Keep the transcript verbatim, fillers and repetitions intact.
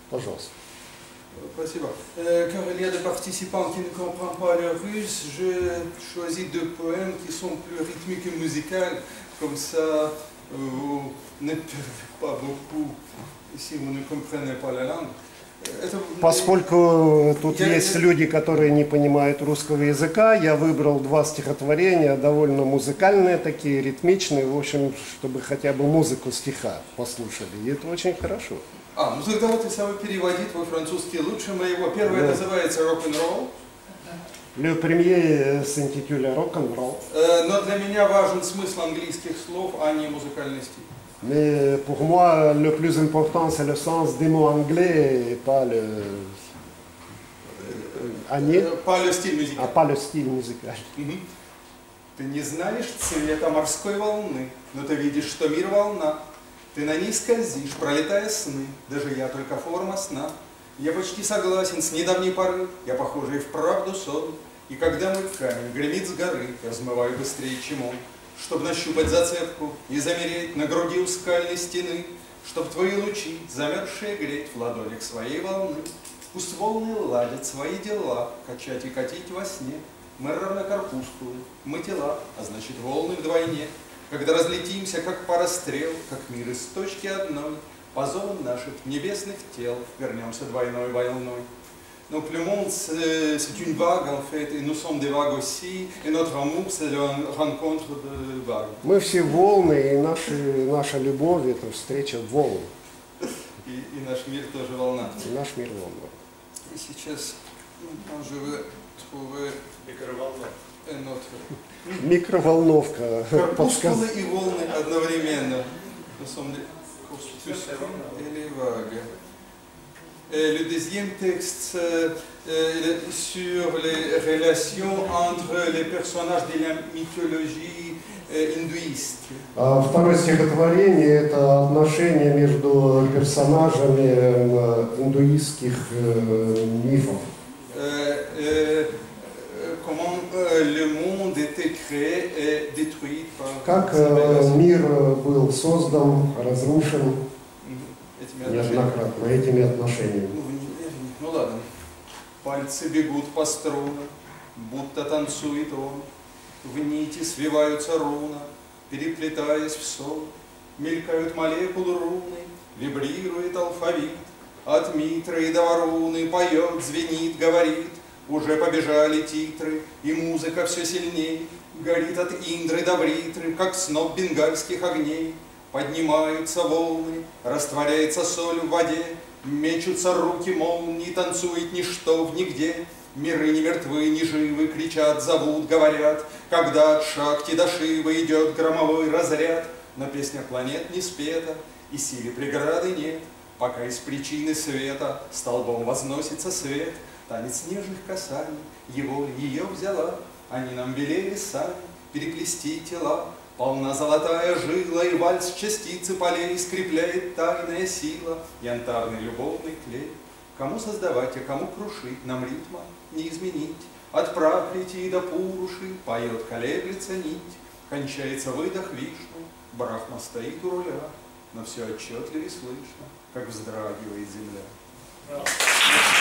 Пожалуйста. Спасибо. Euh, car il y a des participants qui ne comprennent pas le russe, je choisis deux poèmes qui sont plus rythmiques et musicales, comme ça vous ne perdez pas beaucoup si vous ne comprenez pas la langue. Это... Поскольку тут я... есть люди, которые не понимают русского языка, я выбрал два стихотворения, довольно музыкальные такие, ритмичные, в общем, чтобы хотя бы музыку стиха послушали. И это очень хорошо. А, ну тогда вот и самый переводит во французский лучше моего. Первое да. Называется «Рок-н-ролл». Le premier s'intitule «Рок-н-ролл». Но для меня важен смысл английских слов, а не музыкальный стиль. Mais pour moi, le plus important, c'est le sens des mots anglais et pas le... А не... Pas le style musical. А pas le style musical. Ты не знаешь цвета морской волны, но ты видишь, что мир волна. Ты на ней скользишь, пролетая сны, даже я только форма сна. Я почти согласен с недавней поры, я похожий в правду сон. И когда мой камень гремит с горы, я взмываю быстрее, чем он. Чтоб нащупать зацепку и замереть на груди у скальной стены, чтоб твои лучи, замерзшие, греть в ладонях своей волны. Пусть волны ладят свои дела, качать и катить во сне. Мы равно корпускулы, мы тела, а значит волны вдвойне. Когда разлетимся, как пара стрел, как мир из точки одной, по зовам наших небесных тел вернемся двойной волной. Donc le monde, c'est une vague en fait, et nous sommes des vagues aussi, et notre amour, c'est la rencontre de vagues. Мы все волны, и наши, наша любовь – это встреча волн. И, и наш мир тоже волна. И наш мир волна. И сейчас je veux trouver un autre. Микроволновка. Корпускулы и волны одновременно. Nous sommes des corpuscules et les vagues. Et le deuxième texte euh, sur les relations entre les personnages de la mythologie euh, hindouiste. Второе стихотворение – это отношения между персонажами индуистских мифов. Euh, euh, comment euh, le monde était créé et détruit par... Как мир был создан, разрушен неоднократно этими отношениями. Ну ладно. Пальцы бегут по струнам, будто танцует он. В нити свиваются руны, переплетаясь в сон. Мелькают молекулы руны, вибрирует алфавит. От Митры до Варуны поет, звенит, говорит. Уже побежали титры, и музыка все сильней. Горит от Индры до Вритры, как сноп бенгальских огней. Поднимаются волны, растворяется соль в воде, мечутся руки молнии, танцует ничто в нигде. Миры не мертвы, не живы, кричат, зовут, говорят, когда от Шакти до Шивы идет громовой разряд. Но песня планет не спета, и силе преграды нет, пока из причины света столбом возносится свет. Танец нежных касаний, его ее взяла, они нам велели сами переплести тела. Полна золотая жила, и вальс частицы полей скрепляет тайная сила, янтарный любовный клей. Кому создавать, а кому крушить, нам ритма не изменить. От Пракрити до Пуруши поет, колеблется нить. Кончается выдох Вишну, Брахма стоит у руля, но все отчетливее слышно, как вздрагивает земля.